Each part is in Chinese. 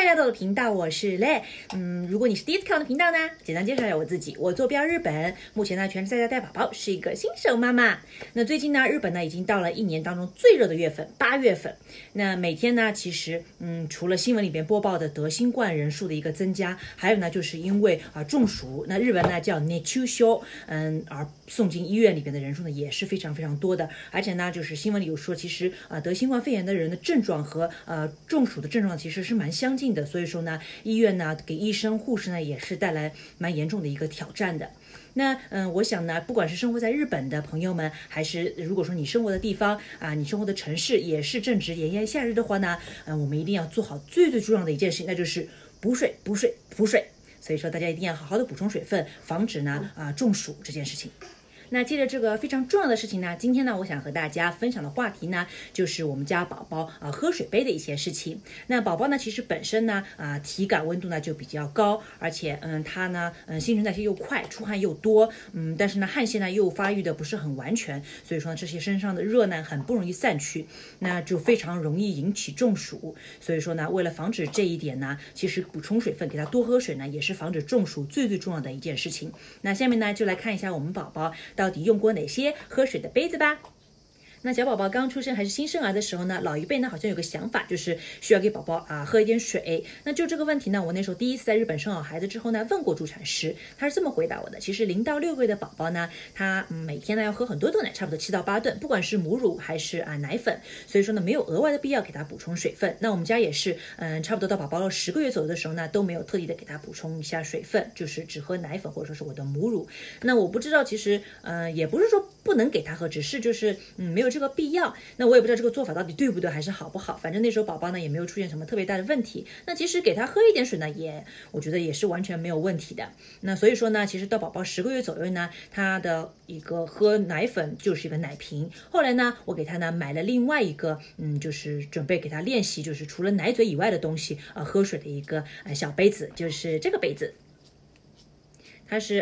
来到我的频道，我是 Lei。如果你是第一次看我的频道呢，简单介绍一下我自己。我坐标日本，目前呢全职在家带宝宝，是一个新手妈妈。那最近呢，日本呢已经到了一年当中最热的月份，8月份。那每天呢，其实除了新闻里边播报的得新冠人数的一个增加，还有呢就是因为中暑，那日文呢叫熱中症，而送进医院里边的人数呢也是非常非常多的。而且呢，就是新闻里有说，其实得新冠肺炎的人的症状和中暑的症状其实是蛮相近的，所以说呢，医院呢给医生、护士呢也是带来蛮严重的一个挑战的。那我想呢，不管是生活在日本的朋友们，还是如果说你生活的地方你生活的城市也是正值炎炎夏日的话呢，我们一定要做好最重要的一件事情，那就是补水。所以说大家一定要好好的补充水分，防止呢中暑这件事情。那接着这个非常重要的事情呢，今天呢，我想和大家分享的话题呢，就是我们家宝宝喝水杯的一些事情。那宝宝呢，其实本身呢体感温度呢就比较高，而且他呢新陈代谢又快，出汗又多，但是呢汗腺呢又发育的不是很完全，所以说呢这些身上的热呢很不容易散去，那就非常容易引起中暑。所以说呢，为了防止这一点呢，其实补充水分，给他多喝水呢，也是防止中暑最重要的一件事情。那下面呢就来看一下我们宝宝到底用过哪些喝水的杯子吧。那小宝宝刚出生还是新生儿的时候呢，老一辈呢好像有个想法，就是需要给宝宝喝一点水。那就这个问题呢，我那时候第一次在日本生好孩子之后呢，问过助产师，他是这么回答我的：其实0到6个月的宝宝呢，他每天呢要喝很多顿奶，差不多7到8顿，不管是母乳还是奶粉，所以说呢没有额外的必要给他补充水分。那我们家也是，差不多到宝宝10个月左右的时候呢，都没有特地的给他补充一下水分，就是只喝奶粉或者说是我的母乳。那我不知道，其实也不是说不能给他喝，只是就是没有这个必要。那我也不知道这个做法到底对不对，还是好不好。反正那时候宝宝呢也没有出现什么特别大的问题。那其实给他喝一点水呢，我觉得也是完全没有问题的。那所以说呢，其实到宝宝10个月左右呢，他的一个喝奶粉就是一个奶瓶。后来呢，我给他呢买了另外一个就是准备给他练习，就是除了奶嘴以外的东西喝水的一个小杯子，就是这个杯子。它是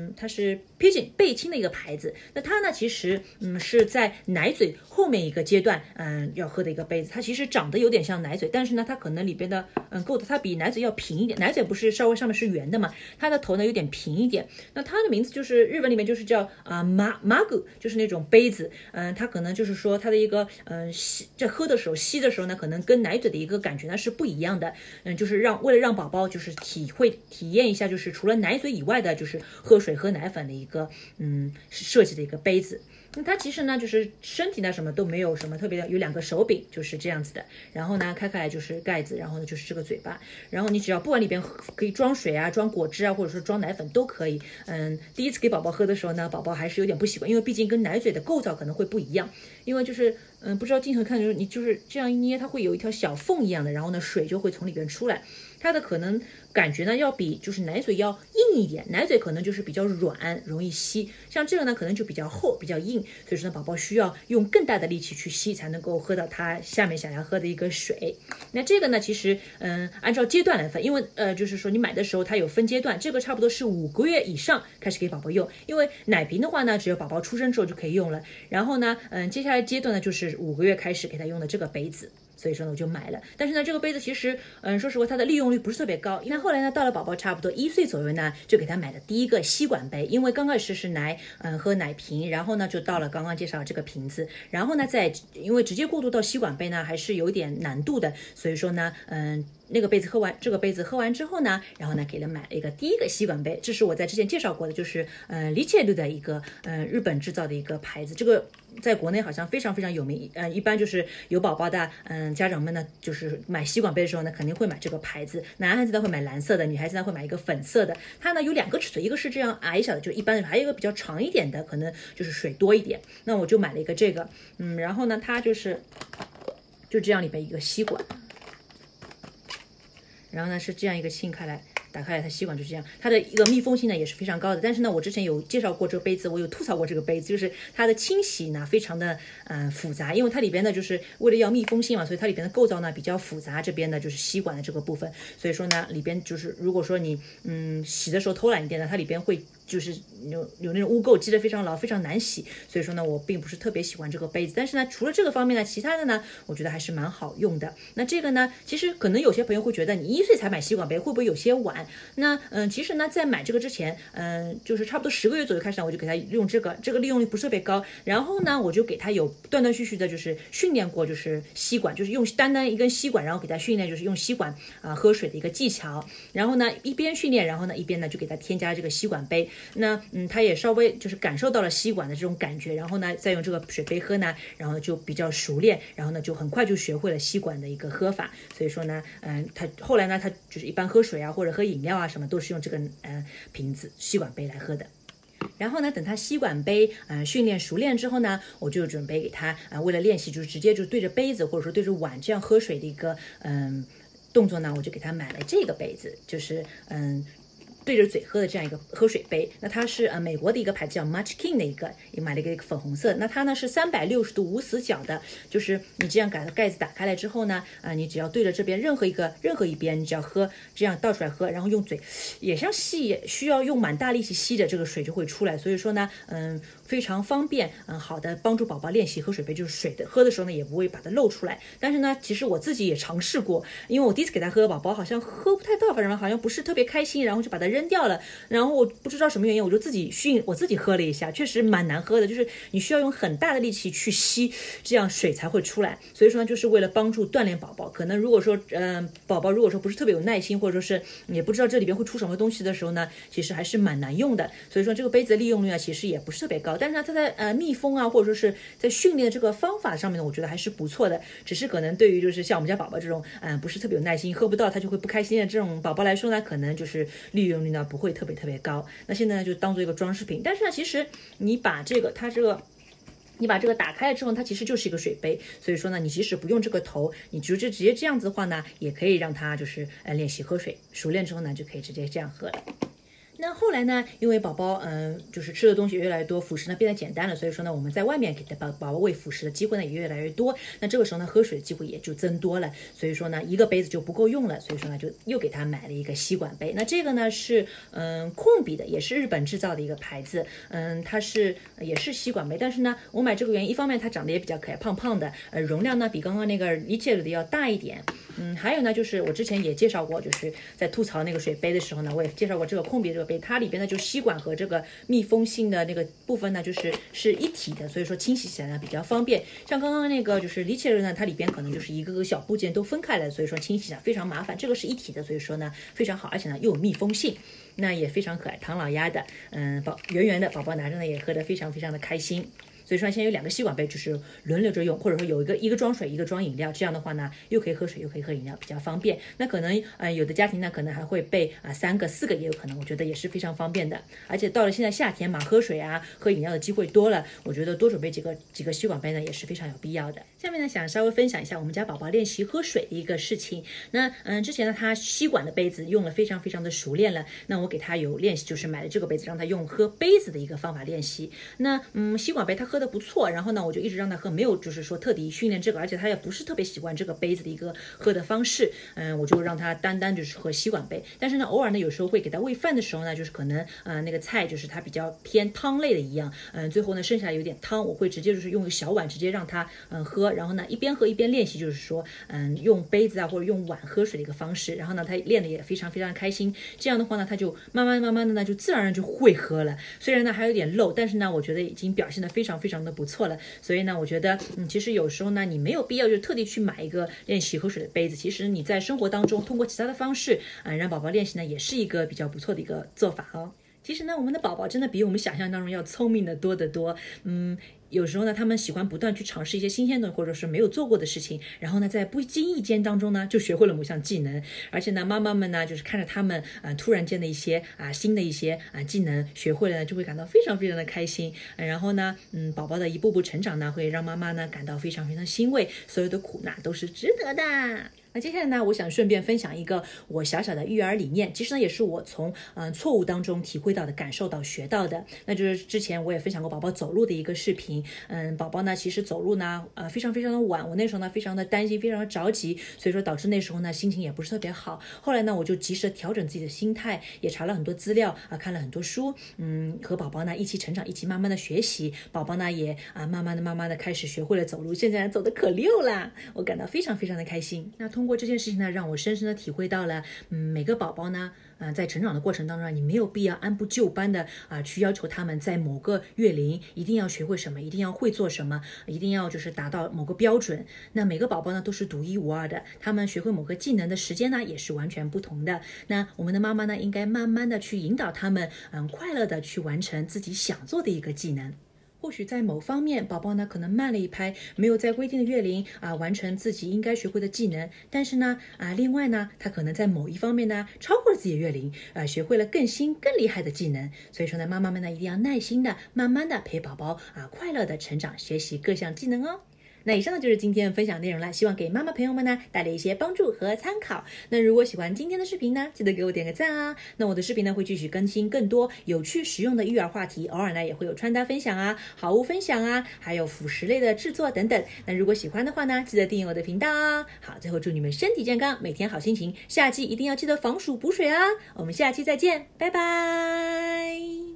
Pigeon 贝亲的一个牌子。那它呢其实是在奶嘴后面一个阶段要喝的一个杯子。它其实长得有点像奶嘴，但是呢它可能里边的构造它比奶嘴要平一点。奶嘴不是稍微上面是圆的嘛，它的头呢有点平一点。那它的名字就是日文里面就是叫magu，就是那种杯子。它可能就是说它的一个在喝的时候吸的时候呢，可能跟奶嘴的一个感觉呢是不一样的。就是为了让宝宝就是体验一下，就是除了奶嘴以外的就是喝水喝奶粉的一个设计的一个杯子。那它其实呢就是身体呢什么都没有什么特别的，有2个手柄就是这样子的，然后呢开来就是盖子，然后呢就是这个嘴巴，然后你只要不管里边可以装水装果汁或者说装奶粉都可以。第一次给宝宝喝的时候呢，宝宝还是有点不习惯，因为毕竟跟奶嘴的构造可能会不一样，因为就是不知道镜头看的时候，你就是这样一捏，它会有一条小缝一样的，然后呢水就会从里边出来。它的可能感觉呢要比就是奶嘴要硬一点，奶嘴可能就是比较软，容易吸，像这个呢可能就比较厚比较硬，所以说呢宝宝需要用更大的力气去吸，才能够喝到他下面想要喝的一个水。那这个呢其实按照阶段来分，因为就是说你买的时候它有分阶段，这个差不多是5个月以上开始给宝宝用，因为奶瓶的话呢只有宝宝出生之后就可以用了，然后呢接下来阶段呢就是5个月开始给他用的这个杯子。所以说呢我就买了，但是呢这个杯子其实说实话它的利用率不是特别高。那后来呢到了宝宝差不多1岁左右呢，就给他买了第一个吸管杯，因为刚开始是喝奶瓶，然后呢就到了刚刚介绍的这个瓶子，然后呢因为直接过渡到吸管杯呢还是有点难度的，所以说呢这个杯子喝完之后呢，然后呢买了一个第一个吸管杯，这是我在之前介绍过的，就是リチェル的一个日本制造的一个牌子，这个在国内好像非常非常有名。一般就是有宝宝的家长们呢，就是买吸管杯的时候呢，肯定会买这个牌子。男孩子呢会买蓝色的，女孩子呢会买一个粉色的。它呢有2个尺寸，一个是这样矮小的，就一般的，还有一个比较长一点的，可能就是水多一点。那我就买了一个这个，然后呢它就这样里边一个吸管。然后呢是这样一个沁开来，打开来它吸管就这样，它的一个密封性呢也是非常高的。但是呢我之前有介绍过这个杯子，我有吐槽过这个杯子，就是它的清洗呢非常的复杂，因为它里边呢就是为了要密封性嘛，所以它里边的构造呢比较复杂，这边呢就是吸管的这个部分，所以说呢里边就是如果说你洗的时候偷懒一点呢，它里边会就是有那种污垢积得非常牢，非常难洗，所以说呢，我并不是特别喜欢这个杯子。但是呢，除了这个方面呢，其他的呢，我觉得还是蛮好用的。那这个呢，其实可能有些朋友会觉得你1岁才买吸管杯，会不会有些晚？那其实呢，在买这个之前，就是差不多10个月左右开始呢，我就给他用这个利用率不是特别高。然后呢，我就给他有断断续续的，就是训练过，就是吸管，就是用单单一根吸管，然后给他训练，就是用吸管喝水的一个技巧。然后呢，一边训练，然后呢一边呢就给他添加这个吸管杯。那他也稍微就是感受到了吸管的这种感觉，然后呢再用这个水杯喝呢，然后就比较熟练，然后呢就很快就学会了吸管的一个喝法。所以说呢，他后来呢，他就是一般喝水啊或者喝饮料啊什么都是用这个瓶子吸管杯来喝的。然后呢，等他吸管杯训练熟练之后呢，我就准备给他为了练习，就是直接就对着杯子或者说对着碗这样喝水的一个动作呢，我就给他买了这个杯子，就是对着嘴喝的这样一个喝水杯。那它是美国的一个牌子叫 Much King 的也买了一个粉红色。那它呢是360度无死角的，就是你这样把盖子打开来之后呢，你只要对着这边任何一边，你只要喝，这样倒出来喝，然后用嘴也像吸，也需要用蛮大力气吸着，这个水就会出来。所以说呢，非常方便，好的帮助宝宝练习喝水杯，就是水的喝的时候呢也不会把它漏出来。但是呢，其实我自己也尝试过，因为我第一次给他喝，宝宝好像喝不太到，反正好像不是特别开心，然后就把它扔掉了。然后我不知道什么原因，我就自己喝了一下，确实蛮难喝的，就是你需要用很大的力气去吸，这样水才会出来。所以说呢，就是为了帮助锻炼宝宝，可能如果说宝宝如果说不是特别有耐心，或者说是也不知道这里边会出什么东西的时候呢，其实还是蛮难用的。所以说这个杯子的利用率呢，其实也不是特别高，但是呢，它在密封啊，或者说是在训练的这个方法上面呢，我觉得还是不错的。只是可能对于就是像我们家宝宝这种不是特别有耐心，喝不到他就会不开心的这种宝宝来说呢，可能就是利用率呢不会特别高。那现在呢就当做一个装饰品，但是呢，其实你把这个打开了之后，它其实就是一个水杯，所以说呢，你即使不用这个头，你就直接这样子的话呢，也可以让它就是练习喝水，熟练之后呢，就可以直接这样喝了。那后来呢，因为宝宝就是吃的东西越来越多，辅食呢变得简单了，所以说呢，我们在外面给宝宝喂辅食的机会呢也越来越多。那这个时候呢，喝水的机会也就增多了，所以说呢，一个杯子就不够用了，所以说呢，就又给他买了一个吸管杯。那这个呢是控比的，也是日本制造的一个牌子，它也是吸管杯，但是呢，我买这个原因，一方面它长得也比较可爱，胖胖的，容量呢比刚刚那个Lichel的要大一点。还有呢，就是我之前也介绍过，就是在吐槽那个水杯的时候呢，我也介绍过这个控比这个杯，它里边呢就吸管和这个密封性的那个部分呢，是一体的，所以说清洗起来呢比较方便。像刚刚那个就是Lichel呢，它里边可能就是一个个小部件都分开了，所以说清洗起来非常麻烦。这个是一体的，所以说呢非常好，而且呢又有密封性，那也非常可爱，唐老鸭的，圆圆的，宝宝拿着呢也喝得非常的开心。所以说现在有2个吸管杯，就是轮流着用，或者说有一个装水，一个装饮料，这样的话呢，又可以喝水，又可以喝饮料，比较方便。那可能有的家庭呢，可能还会备3个、4个也有可能，我觉得也是非常方便的。而且到了现在夏天嘛，喝水啊、喝饮料的机会多了，我觉得多准备几个吸管杯呢，也是非常有必要的。下面呢，想稍微分享一下我们家宝宝练习喝水的一个事情。那之前呢，他吸管的杯子用了非常的熟练了，那我给他有练习，就是买了这个杯子，让他用喝杯子的一个方法练习。那吸管杯他喝得不错，然后呢，我就一直让他喝，没有就是说特地训练这个，而且他也不是特别习惯这个杯子的一个喝的方式，我就让他单就是喝吸管杯。但是呢，偶尔呢，有时候会给他喂饭的时候呢，就是可能那个菜就是他比较偏汤类的一样，最后呢剩下有点汤，我会直接就是用一个小碗直接让他喝，然后呢一边喝一边练习，就是说用杯子啊或者用碗喝水的一个方式，然后呢他练的也非常开心。这样的话呢，他就慢慢的呢就自然而然就会喝了，虽然呢还有点漏，但是呢我觉得已经表现得非常的不错了。所以呢，我觉得其实有时候呢，你没有必要就特地去买一个练习喝水的杯子，其实你在生活当中通过其他的方式让宝宝练习呢，也是一个比较不错的一个做法哦。其实呢，我们的宝宝真的比我们想象当中要聪明的多得多。有时候呢，他们喜欢不断去尝试一些新鲜的或者是没有做过的事情，然后呢，在不经意间当中呢，就学会了某项技能。而且呢，妈妈们呢，就是看着他们突然间的一些新的一些技能学会了呢，就会感到非常的开心。然后呢，宝宝的一步步成长呢，会让妈妈呢感到非常欣慰，所有的苦难都是值得的。 那接下来呢，我想顺便分享一个我小小的育儿理念，其实呢也是我从错误当中体会到的、感受到、学到的。那就是之前我也分享过宝宝走路的一个视频，宝宝呢其实走路呢非常非常的晚，我那时候呢非常的担心，非常的着急，所以说导致那时候呢心情也不是特别好。后来呢我就及时调整自己的心态，也查了很多资料看了很多书，和宝宝呢一起成长，一起慢慢的学习，宝宝呢也慢慢的开始学会了走路，现在走得可溜啦，我感到非常非常的开心。那通过这件事情呢，让我深深的体会到了，每个宝宝呢，在成长的过程当中，你没有必要按部就班的去要求他们在某个月龄一定要学会什么，一定要会做什么，一定要就是达到某个标准。那每个宝宝呢都是独一无二的，他们学会某个技能的时间呢也是完全不同的。那我们的妈妈呢，应该慢慢的去引导他们，快乐的去完成自己想做的一个技能。或许在某方面，宝宝呢可能慢了一拍，没有在规定的月龄完成自己应该学会的技能，但是呢另外呢，他可能在某一方面呢超过了自己的月龄，学会了更新更厉害的技能。所以说呢，妈妈们呢一定要耐心的、慢慢的陪宝宝快乐的成长，学习各项技能哦。那以上呢就是今天的分享内容了，希望给妈妈朋友们呢带来一些帮助和参考。那如果喜欢今天的视频呢，记得给我点个赞啊。那我的视频呢会继续更新更多有趣实用的育儿话题，偶尔呢也会有穿搭分享好物分享还有辅食类的制作等等。那如果喜欢的话呢，记得订阅我的频道哦。好，最后祝你们身体健康，每天好心情，夏季一定要记得防暑补水啊。我们下期再见，拜拜。